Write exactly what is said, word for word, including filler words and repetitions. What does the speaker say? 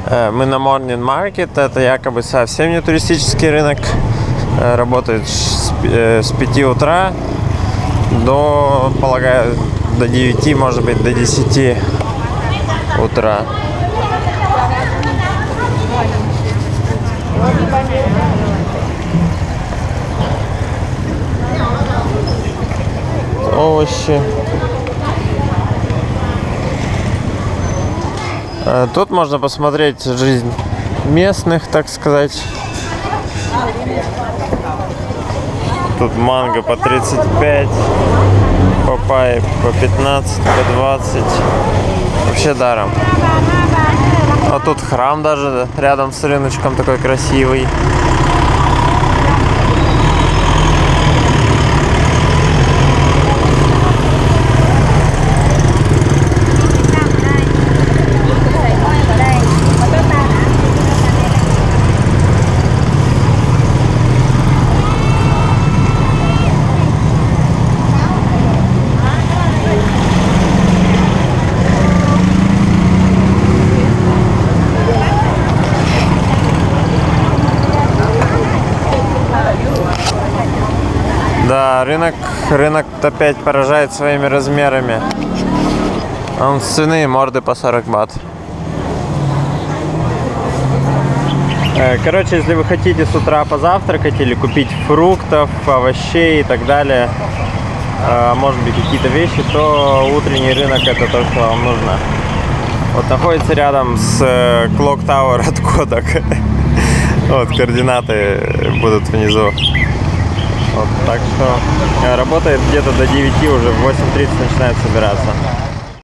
Мы на Morning Market, это якобы совсем не туристический рынок. Работает с пяти утра до, полагаю, до девяти, может быть, до десяти утра. Овощи. Тут можно посмотреть жизнь местных, так сказать. Тут манго по тридцать пять, папайя по пятнадцать, по двадцать. Вообще даром. А тут храм даже рядом с рыночком такой красивый. Да, рынок, рынок опять поражает своими размерами. Он свиные морды по сорок бат. Короче, если вы хотите с утра позавтракать или купить фруктов, овощей и так далее, может быть, какие-то вещи, то утренний рынок — это то, что вам нужно. Вот находится рядом с Clock Tower от Kodak. Вот, координаты будут внизу. Вот, так что работает где-то до девяти, уже в восемь тридцать начинает собираться.